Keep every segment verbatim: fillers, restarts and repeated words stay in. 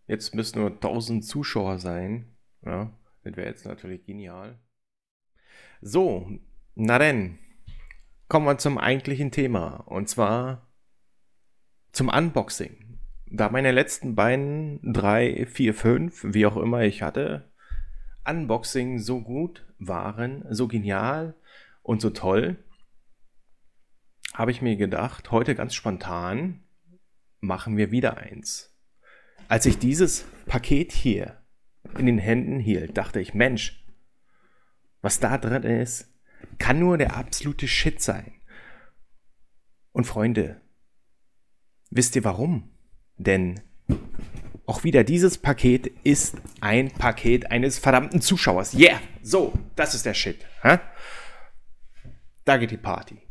Jetzt müssen nur tausend Zuschauer sein. Ja, das wäre jetzt natürlich genial. So, na denn, kommen wir zum eigentlichen Thema. Und zwar zum Unboxing. Da meine letzten beiden, drei, vier, fünf, wie auch immer ich hatte, Unboxing so gut waren, so genial und so toll, habe ich mir gedacht, heute ganz spontan machen wir wieder eins. Als ich dieses Paket hier in den Händen hielt, dachte ich, Mensch, was da drin ist, kann nur der absolute Shit sein. Und Freunde, wisst ihr warum? Denn auch wieder dieses Paket ist ein Paket eines verdammten Zuschauers. Yeah, so, das ist der Shit. Hä? Da geht die Party.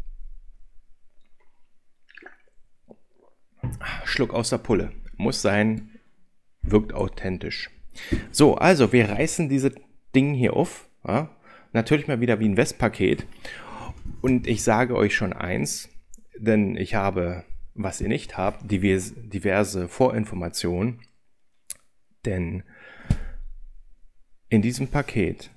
Schluck aus der Pulle. Muss sein, wirkt authentisch. So, also wir reißen diese Dinge hier auf. Ja? Natürlich mal wieder wie ein Westpaket. Und ich sage euch schon eins, denn ich habe, was ihr nicht habt, diverse, diverse Vorinformationen. Denn in diesem Paket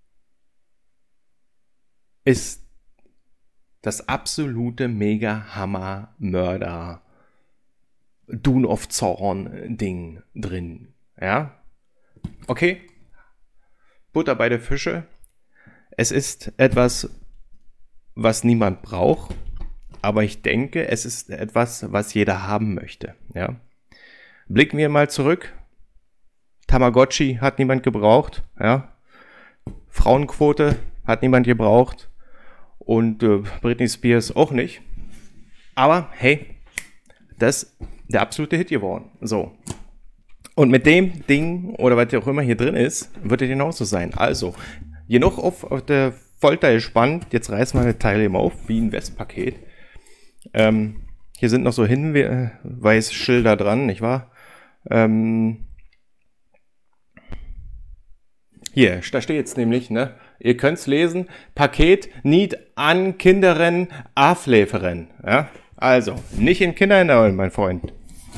ist das absolute Mega-Hammer-Mörder Dune of Zorn Ding drin. Ja? Okay. Butter bei der Fische. Es ist etwas, was niemand braucht, aber ich denke, es ist etwas, was jeder haben möchte. Ja? Blicken wir mal zurück. Tamagotchi hat niemand gebraucht. Ja? Frauenquote hat niemand gebraucht. Und äh, Britney Spears auch nicht. Aber hey, das ist der absolute Hit geworden. So. Und mit dem Ding, oder was auch immer hier drin ist, wird es genauso sein. Also, genug auf, auf der Folter gespannt. Jetzt reißen wir die Teile eben auf, wie ein Westpaket. Ähm, hier sind noch so Hinweisschilder dran, nicht wahr? Ähm, hier, da steht jetzt nämlich, ne? Ihr könnt es lesen. Paket nicht an Kinderen Afläferen. Ja? Also, nicht in Kinderhände, mein Freund.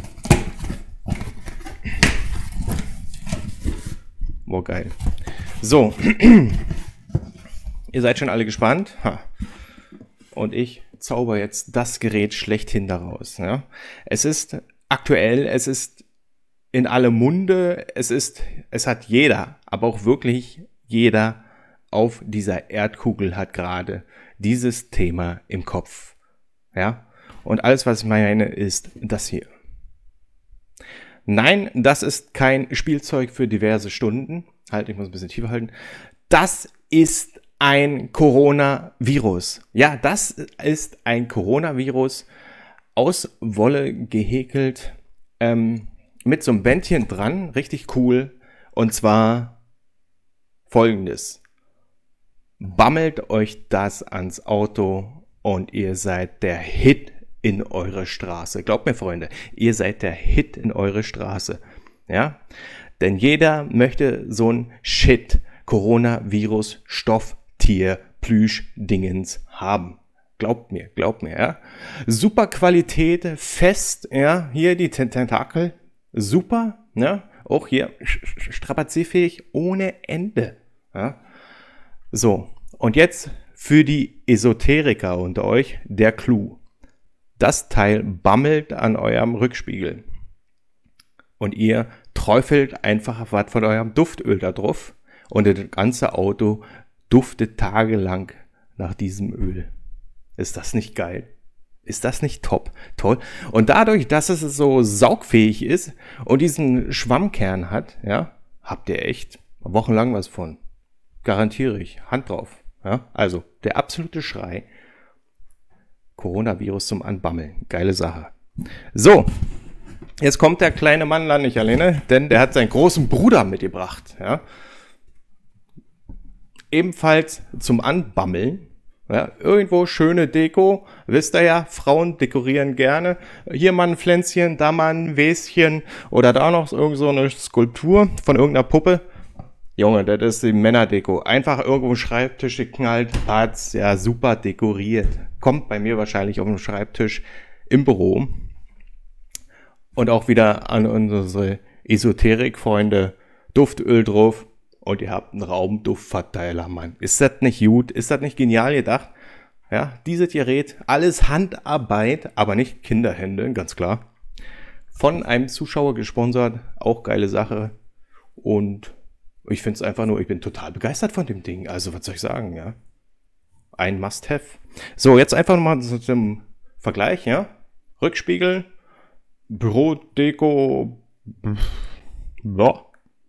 Boah, geil. So. Ihr seid schon alle gespannt. Ha. Und ich zauber jetzt das Gerät schlechthin daraus. Ja? Es ist aktuell, es ist in aller Munde, es ist, es hat jeder, aber auch wirklich jeder auf dieser Erdkugel hat gerade dieses Thema im Kopf. Ja? Und alles, was ich meine, ist das hier. Nein, das ist kein Spielzeug für diverse Stunden. Halt, ich muss ein bisschen tiefer halten. Das ist ein Coronavirus. Ja, das ist ein Coronavirus aus Wolle gehäkelt, ähm, mit so einem Bändchen dran. Richtig cool. Und zwar folgendes. Bammelt euch das ans Auto und ihr seid der Hit in eure Straße. Glaubt mir, Freunde, ihr seid der Hit in eure Straße. Ja? Denn jeder möchte so ein Shit, Coronavirus, Stofftier, Plüsch, Dingens haben. Glaubt mir, glaubt mir, ja. Super Qualität, fest, ja. Hier die Tentakel, super, ne? Auch hier strapazierfähig ohne Ende. Ja? So, und jetzt für die Esoteriker unter euch der Clou. Das Teil bammelt an eurem Rückspiegel. Und ihr träufelt einfach was von eurem Duftöl da drauf. Und das ganze Auto duftet tagelang nach diesem Öl. Ist das nicht geil? Ist das nicht top? Toll. Und dadurch, dass es so saugfähig ist und diesen Schwammkern hat, ja, habt ihr echt wochenlang was von. Garantiere ich. Hand drauf. Ja? Also, der absolute Schrei. Coronavirus zum Anbammeln. Geile Sache. So. Jetzt kommt der kleine Mann dann nicht alleine, denn der hat seinen großen Bruder mitgebracht. Ja? Ebenfalls zum Anbammeln. Ja, irgendwo schöne Deko, wisst ihr ja, Frauen dekorieren gerne. Hier mal ein Pflänzchen, da mal ein Wäschen oder da noch irgend so eine Skulptur von irgendeiner Puppe. Junge, das ist die Männerdeko. Einfach irgendwo einen Schreibtisch geknallt, hat's ja super dekoriert. Kommt bei mir wahrscheinlich auf dem Schreibtisch im Büro. Und auch wieder an unsere Esoterik-Freunde, Duftöl drauf und ihr habt einen Raumduftverteiler, Mann. Ist das nicht gut? Ist das nicht genial gedacht? Ja, dieses Gerät, alles Handarbeit, aber nicht Kinderhände, ganz klar. Von einem Zuschauer gesponsert, auch geile Sache. Und ich finde es einfach nur, ich bin total begeistert von dem Ding. Also, was soll ich sagen, ja? Ein Must-Have. So, jetzt einfach nochmal zum Vergleich, ja? Rückspiegel, Bürodeko, ja.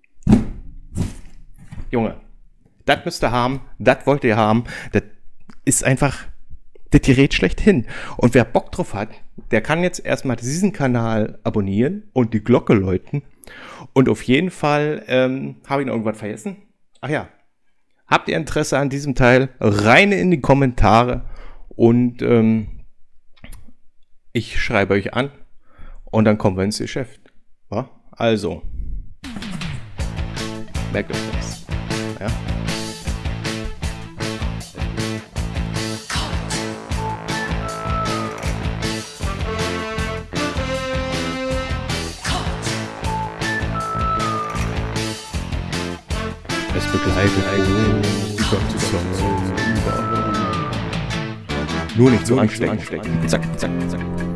Junge, das müsst ihr haben, das wollt ihr haben, das ist einfach das Gerät schlechthin. Und wer Bock drauf hat, der kann jetzt erstmal diesen Kanal abonnieren und die Glocke läuten. Und auf jeden Fall, ähm, habe ich noch irgendwas vergessen? Ach ja, habt ihr Interesse an diesem Teil? Rein in die Kommentare und ähm, ich schreibe euch an und dann kommen wir ins Geschäft. Ja? Also, merkt euch das. Ja? Es begleitet Nur nicht so anstecken. Zack, zack, zack.